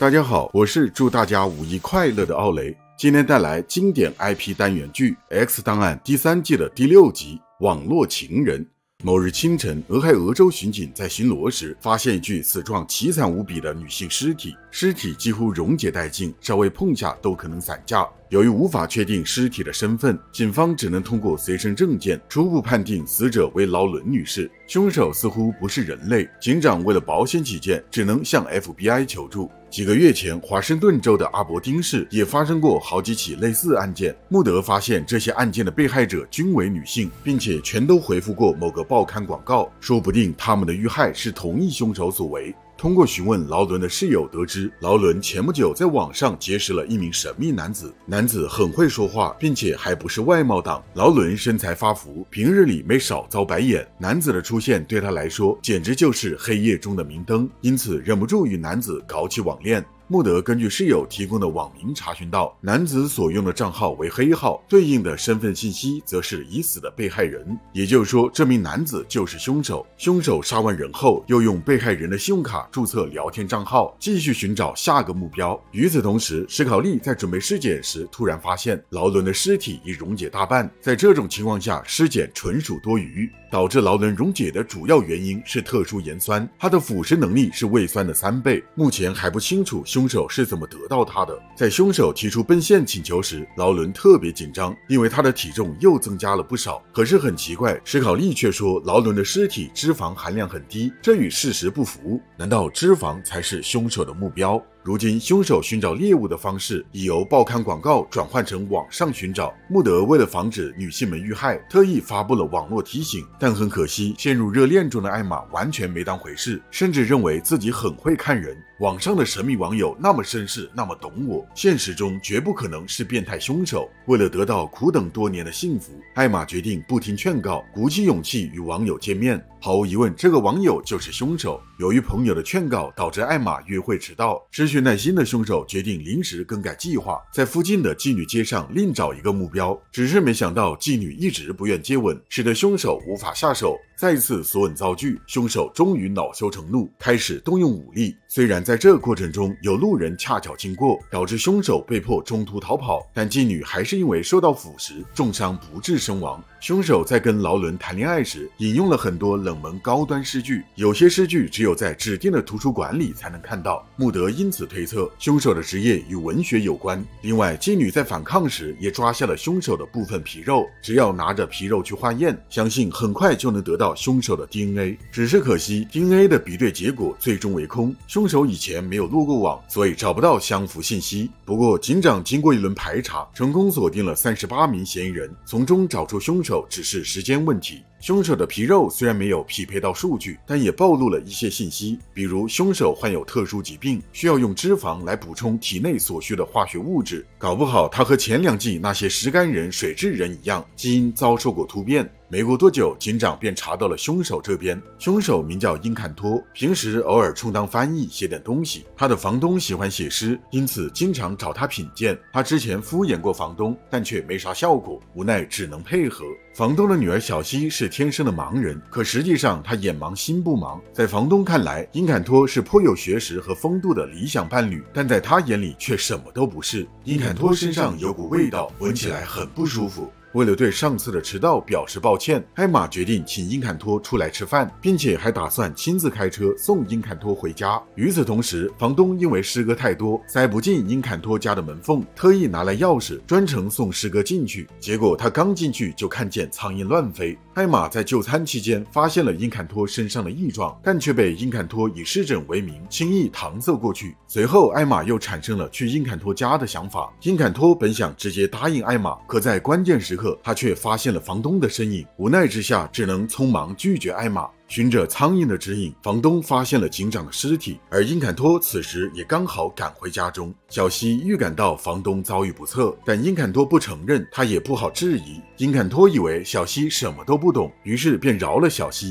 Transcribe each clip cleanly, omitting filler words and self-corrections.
大家好，我是祝大家五一快乐的奥雷。今天带来经典 IP 单元剧《X 档案》第3季的第6集《网络情人》。某日清晨，俄亥俄州巡警在巡逻时，发现一具死状凄惨无比的女性尸体，尸体几乎溶解殆尽，稍微碰下都可能散架。由于无法确定尸体的身份，警方只能通过随身证件初步判定死者为劳伦女士。凶手似乎不是人类，警长为了保险起见，只能向 FBI 求助。几个月前，华盛顿州的阿伯丁市也发生过好几起类似案件。穆德发现这些案件的被害者均为女性，并且全都回复过某个报刊广告，说不定他们的遇害是同一凶手所为。通过询问劳伦的室友得知，劳伦前不久在网上结识了一名神秘男子，男子很会说话，并且还不是外貌党。劳伦身材发福，平日里没少遭白眼，男子的出现对他来说简直就是黑夜中的明灯，因此忍不住与男子搞起网恋。穆德根据室友提供的网名查询到，男子所用的账号为黑号，对应的身份信息则是已死的被害人，也就是说，这名男子就是凶手。凶手杀完人后，又用被害人的信用卡注册聊天账号，继续寻找下个目标。与此同时，史考利在准备尸检时，突然发现劳伦的尸体已溶解大半。在这种情况下，尸检纯属多余。导致劳伦溶解的主要原因是特殊盐酸，它的腐蚀能力是胃酸的3倍。目前还不清楚凶手是怎么得到它的。在凶手提出奔现请求时，劳伦特别紧张，因为他的体重又增加了不少。可是很奇怪，史考利却说劳伦的尸体脂肪含量很低，这与事实不符。难道脂肪才是凶手的目标？如今，凶手寻找猎物的方式已由报刊广告转换成网上寻找。穆德为了防止女性们遇害，特意发布了网络提醒，但很可惜，陷入热恋中的艾玛完全没当回事，甚至认为自己很会看人。网上的神秘网友那么绅士，那么懂我，现实中绝不可能是变态凶手。为了得到苦等多年的幸福，艾玛决定不听劝告，鼓起勇气与网友见面。毫无疑问，这个网友就是凶手。由于朋友的劝告，导致艾玛约会迟到，失去耐心的凶手决定临时更改计划，在附近的妓女街上另找一个目标。只是没想到妓女一直不愿接吻，使得凶手无法下手。再次索吻遭拒，凶手终于恼羞成怒，开始动用武力。虽然在这过程中有路人恰巧经过，导致凶手被迫中途逃跑，但妓女还是因为受到腐蚀，重伤不治身亡。凶手在跟劳伦谈恋爱时，引用了很多冷门高端诗句，有些诗句只有在指定的图书馆里才能看到。穆德因此推测，凶手的职业与文学有关。另外，妓女在反抗时也抓下了凶手的部分皮肉，只要拿着皮肉去化验，相信很快就能得到凶手的 DNA。 只是可惜 DNA 的比对结果最终为空，凶手以前没有落过网，所以找不到相符信息。不过警长经过一轮排查，成功锁定了38名嫌疑人，从中找出凶手只是时间问题。凶手的皮肉虽然没有匹配到数据，但也暴露了一些信息，比如凶手患有特殊疾病，需要用脂肪来补充体内所需的化学物质，搞不好他和前2季那些石干人、水蛭人一样，基因遭受过突变。没过多久，警长便查到了凶手这边。凶手名叫因坎托，平时偶尔充当翻译写点东西。他的房东喜欢写诗，因此经常找他品鉴。他之前敷衍过房东，但却没啥效果，无奈只能配合。房东的女儿小西是天生的盲人，可实际上她眼盲心不盲。在房东看来，因坎托是颇有学识和风度的理想伴侣，但在他眼里却什么都不是。因坎托身上有股味道，闻起来很不舒服。为了对上次的迟到表示抱歉，艾玛决定请因坎托出来吃饭，并且还打算亲自开车送因坎托回家。与此同时，房东因为师哥太多，塞不进因坎托家的门缝，特意拿来钥匙，专程送师哥进去。结果他刚进去就看见苍蝇乱飞。艾玛在就餐期间发现了因坎托身上的异状，但却被因坎托以湿疹为名轻易搪塞过去。随后艾玛又产生了去因坎托家的想法。因坎托本想直接答应艾玛，可在关键时刻他却发现了房东的身影，无奈之下只能匆忙拒绝艾玛。循着苍蝇的指引，房东发现了警长的尸体，而因坎托此时也刚好赶回家中。小西预感到房东遭遇不测，但因坎托不承认，他也不好质疑。因坎托以为小西什么都不懂，于是便饶了小西一命。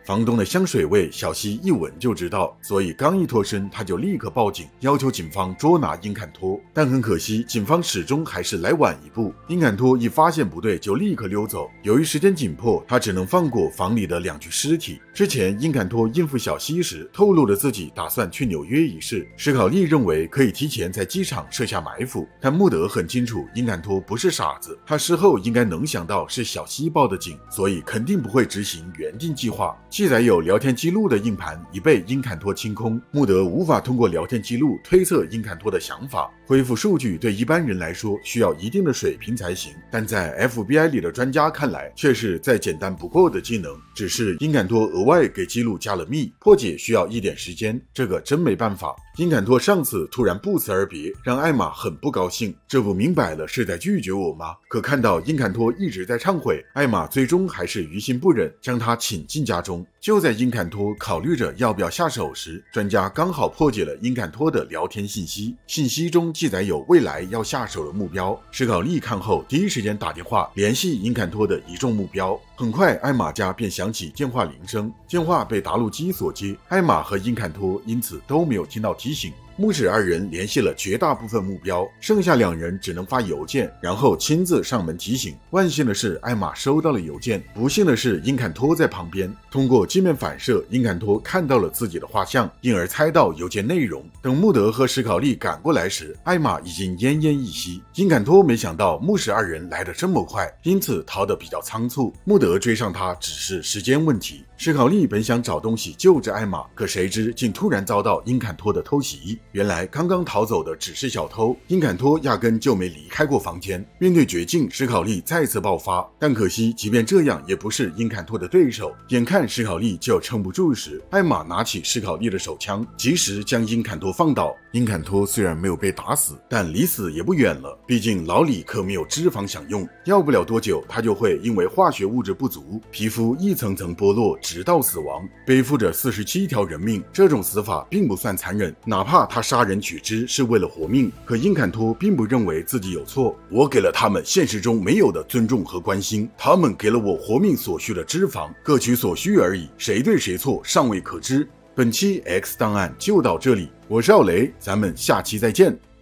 房东的香水味，小西一闻就知道，所以刚一脱身，他就立刻报警，要求警方捉拿殷坎托。但很可惜，警方始终还是来晚一步。殷坎托一发现不对，就立刻溜走。由于时间紧迫，他只能放过房里的2具尸体。之前，殷坎托应付小西时透露了自己打算去纽约一事。史考利认为可以提前在机场设下埋伏，但穆德很清楚殷坎托不是傻子，他事后应该能想到是小西报的警，所以肯定不会执行原定计划。记载有聊天记录的硬盘已被殷坎托清空，穆德无法通过聊天记录推测殷坎托的想法。恢复数据对一般人来说需要一定的水平才行，但在 FBI 里的专家看来却是再简单不过的技能，只是殷坎托额外给记录加了密，破解需要一点时间，这个真没办法。殷坎托上次突然不辞而别，让艾玛很不高兴，这不明摆了是在拒绝我吗？可看到殷坎托一直在忏悔，艾玛最终还是于心不忍，将他请进家中。就在殷坎托考虑着要不要下手时，专家刚好破解了殷坎托的聊天信息，信息中记载有未来要下手的目标。史考利看后第一时间打电话联系殷坎托的一众目标。很快，艾玛家便响起电话铃声，电话被答录机所接，艾玛和殷坎托因此都没有听到提醒。牧师2人联系了绝大部分目标，剩下2人只能发邮件，然后亲自上门提醒。万幸的是，艾玛收到了邮件，不幸的是，殷坎托在旁边。通过镜面反射，殷坎托看到了自己的画像，因而猜到邮件内容。等穆德和史考利赶过来时，艾玛已经奄奄一息。殷坎托没想到牧师2人来得这么快，因此逃得比较仓促。穆德追上他只是时间问题。史考利本想找东西救治艾玛，可谁知竟突然遭到殷坎托的偷袭。原来刚刚逃走的只是小偷，殷坎托压根就没离开过房间。面对绝境，史考利再次爆发，但可惜即便这样也不是殷坎托的对手。眼看史考利就要撑不住时，艾玛拿起史考利的手枪，及时将殷坎托放倒。殷坎托虽然没有被打死，但离死也不远了，毕竟老李可没有脂肪享用，要不了多久他就会因为化学物质不足，皮肤一层层剥落，直到死亡，背负着47条人命。这种死法并不算残忍，哪怕他杀人取之是为了活命，可殷坎托并不认为自己有错。我给了他们现实中没有的尊重和关心，他们给了我活命所需的脂肪，各取所需而已，谁对谁错尚未可知。本期 X 档案就到这里，我是奥雷，咱们下期再见。